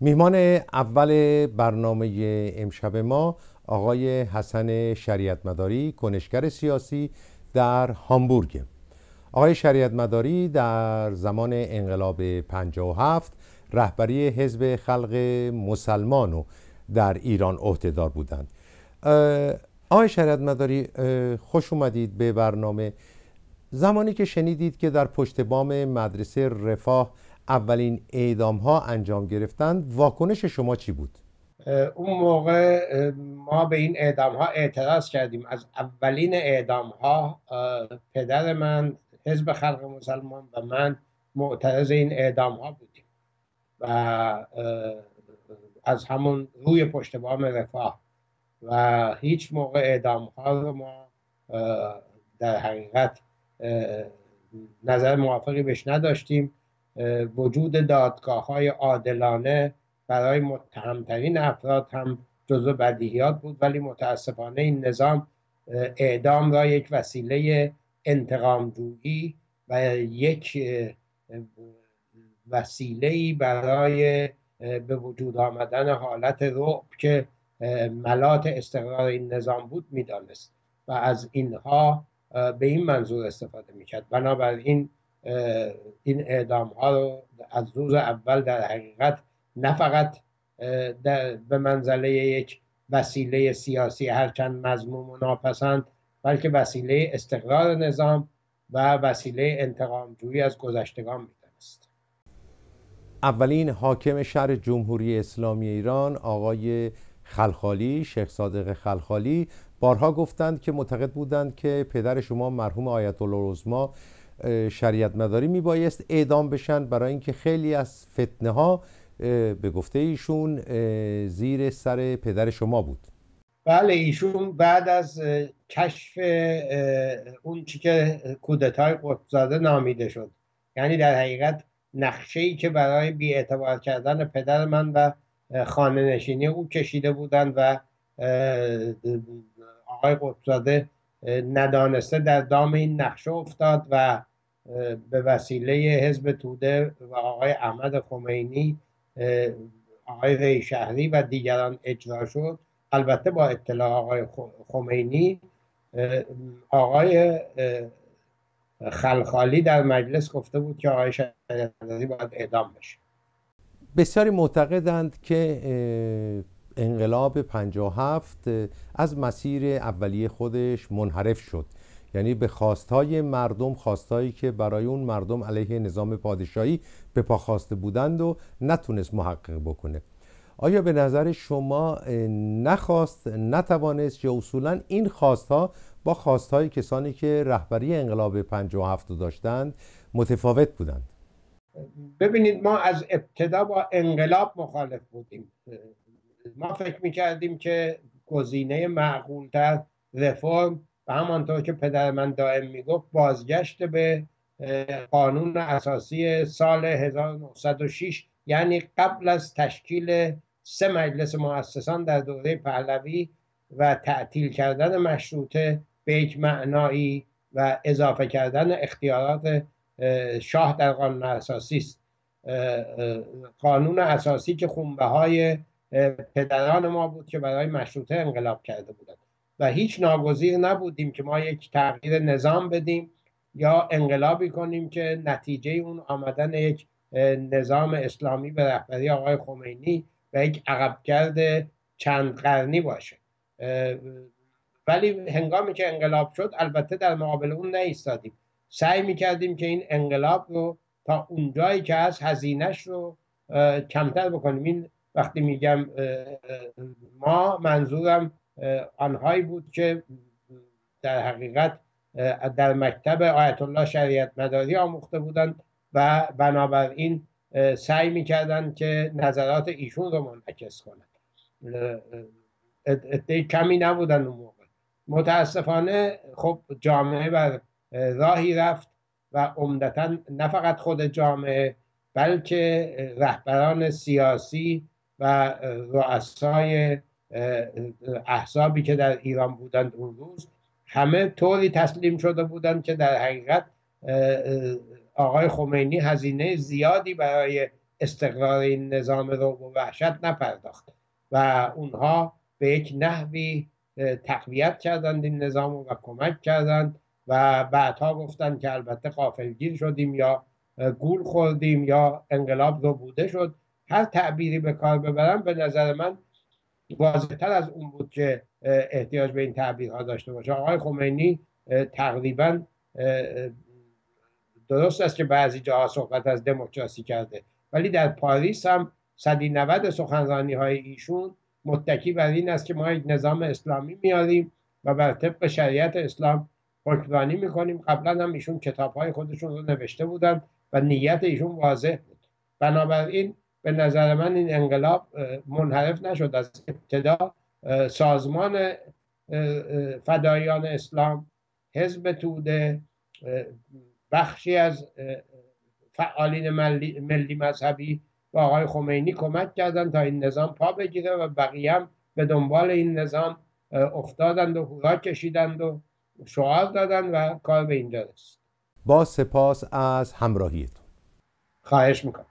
میهمان اول برنامه امشب ما آقای حسن شریعت مداری، کنشگر سیاسی در هامبورگ. آقای شریعت مداری در زمان انقلاب 57 رهبری حزب خلق مسلمانو در ایران عهدهدار بودند. آقای شریعت مداری، خوش اومدید به برنامه. زمانی که شنیدید که در پشت بام مدرسه رفاه اولین اعدام ها انجام گرفتند، واکنش شما چی بود؟ اون موقع ما به این اعدام ها اعتراض کردیم. از اولین اعدام ها پدر من، حزب خلق مسلمان و من معترض این اعدام ها بودیم و از همون روی پشت بام رفاه و هیچ موقع اعدام ها رو ما در حقیقت نظر موافقی بهش نداشتیم. وجود دادگاه های عادلانه برای متهمترین افراد هم جزو بدیهیات بود، ولی متاسفانه این نظام اعدام را یک وسیله انتقامجویی و یک وسیله‌ای برای به وجود آمدن حالت رعب که ملاط استقرار این نظام بود میدانست و از اینها به این منظور استفاده میکرد. بنابراین این اعدام ها رو از روز اول در حقیقت نه فقط به منزله یک وسیله سیاسی هرچند مذموم و ناپسند، بلکه وسیله استقرار نظام و وسیله انتقامجویی از گذشتگان میدانست. اولین حاکم شهر جمهوری اسلامی ایران آقای خلخالی، شیخ صادق خلخالی، بارها گفتند که معتقد بودند که پدر شما مرحوم آیت الله العظمی شریعت مداری میبایست اعدام بشن، برای اینکه خیلی از فتنه ها به گفته ایشون زیر سر پدر شما بود. بله، ایشون بعد از کشف اون چی که کودتای قطب‌زاده نامیده شد، یعنی در حقیقت نقشه‌ای که برای بی‌اعتبار کردن پدر من و خانه نشینی او کشیده بودند و آقای قطب‌زاده ندانسته در دام این نقشه افتاد و به وسیله حزب توده و آقای احمد خمینی، آقای ریشهری و دیگران اجرا شد. البته با اطلاع آقای خمینی، آقای خلخالی در مجلس گفته بود که آقای شریعت مداری باید اعدام بشه. بسیاری معتقدند که انقلاب 57 از مسیر اولیه خودش منحرف شد، یعنی به خواستهای مردم، خواستهایی که برای اون مردم علیه نظام پادشاهی به پا خواسته بودند و نتونست محقق بکنه. آیا به نظر شما نتوانست یا اصولا این خواستها با خواستهای کسانی که رهبری انقلاب 57 داشتند متفاوت بودند؟ ببینید، ما از ابتدا با انقلاب مخالف بودیم. ما فکر میکردیم که گزینه معقولتر رفرم و همانطور که پدر من دائم میگفت بازگشت به قانون اساسی سال 1906، یعنی قبل از تشکیل 3 مجلس مؤسسان در دوره پهلوی و تعطیل کردن مشروطه به یک معنایی و اضافه کردن اختیارات شاه در قانون اساسی است. قانون اساسی که خونبه های پدران ما بود که برای مشروطه انقلاب کرده بودند و هیچ ناگزیر نبودیم که ما یک تغییر نظام بدیم یا انقلابی کنیم که نتیجه اون آمدن یک نظام اسلامی به رهبری آقای خمینی و یک عقبگرد چند قرنی باشه. ولی هنگامی که انقلاب شد البته در مقابل اون نایستادیم. سعی میکردیم که این انقلاب رو تا اونجایی که از هزینه‌اش رو کمتر بکنیم. این وقتی میگم ما، منظورم آنهایی بود که در حقیقت در مکتب آیت الله شریعت مداری آموخته بودند و بنابراین سعی میکردند که نظرات ایشون رو منعکس کنند. عده کمی نبودن اون موقع. متاسفانه خب جامعه بر راهی رفت و عمدتاً نه فقط خود جامعه بلکه رهبران سیاسی و رؤسای احزابی که در ایران بودند اون روز همه طوری تسلیم شده بودند که در حقیقت آقای خمینی هزینه زیادی برای استقرار این نظام رعب و وحشت نپرداخت و اونها به یک نحوی تقویت کردند این نظام و کمک کردند و بعدها گفتند که البته غافلگیر شدیم یا گول خوردیم یا انقلاب ربوده شد. هر تعبیری به کار ببرم به نظر من واضح‌تر از اون بود که احتیاج به این تعبیرها داشته باشه. آقای خمینی تقریبا درست است که بعضی جاها صحبت از دموکراسی کرده، ولی در پاریس هم 190 سخنرانی‌های ایشون متکی بر این است که ما یک نظام اسلامی میاریم و بر طبق شریعت اسلام حکمرانی میکنیم. قبلا هم ایشون کتاب‌های خودشون رو نوشته بودند و نیت ایشون واضح بود. بنابراین به نظر من این انقلاب منحرف نشد. از ابتدا سازمان فداییان اسلام، حزب توده، بخشی از فعالین ملی مذهبی و آقای خمینی کمک کردند تا این نظام پا بگیره و بقیه هم به دنبال این نظام افتادند و هورا کشیدند و شعار دادند و کار به اینجا رسید. با سپاس از همراهیتون. خواهش میکنم.